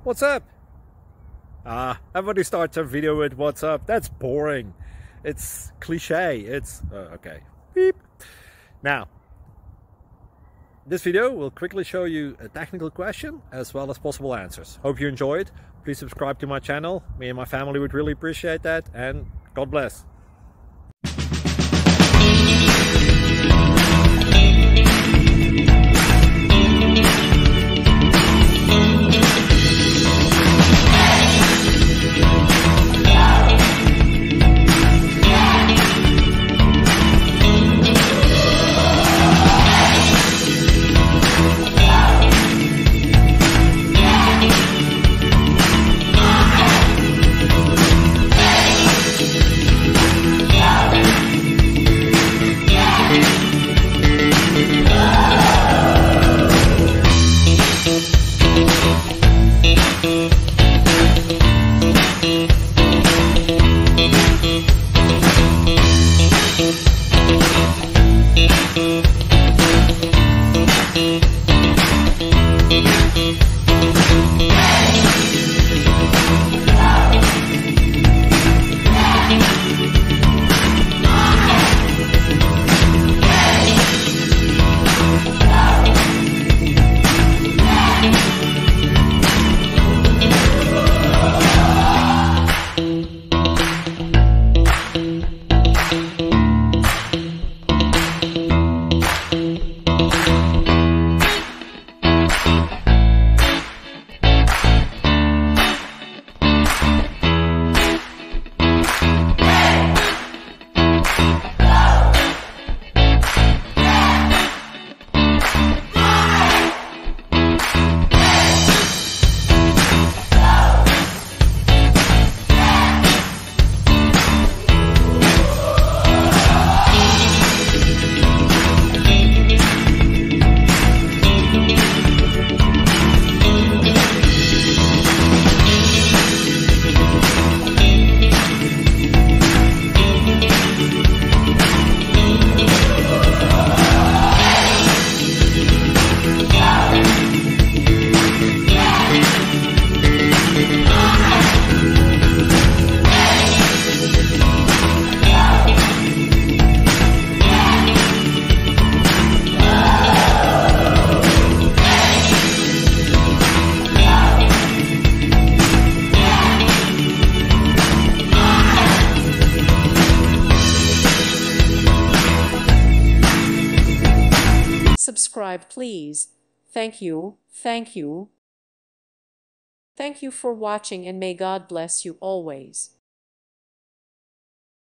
What's up? Everybody starts a video with what's up. That's boring. It's cliche. It's okay. Beep. Now, this video will quickly show you a technical question as well as possible answers. Hope you enjoyed. Please subscribe to my channel. Me and my family would really appreciate that, and God bless. Subscribe, please. Thank you. Thank you. Thank you for watching, and may God bless you always.